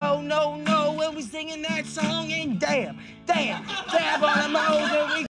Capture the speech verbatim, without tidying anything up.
no, no, when we singing that song, and damn, damn,